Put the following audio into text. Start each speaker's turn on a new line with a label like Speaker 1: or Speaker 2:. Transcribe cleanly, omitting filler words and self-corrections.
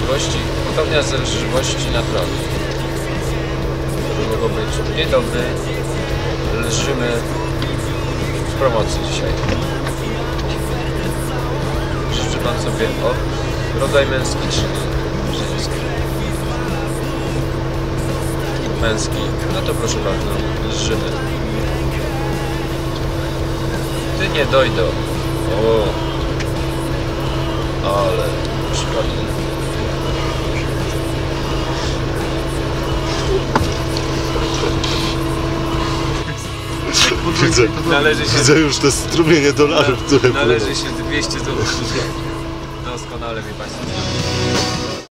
Speaker 1: możliwości, pełnia żywności naturalnej. To mogło być. Dzień dobry. Leżymy w promocji dzisiaj. Życzy pan sobie rodzaj męski czy żeński? Męski. No to proszę bardzo, leżymy. Ty nie dojdą. O, ale przypadnie.
Speaker 2: Widzę już te strumienie dolarów, które
Speaker 1: należy się 200 zł. Doskonale mi Państwo.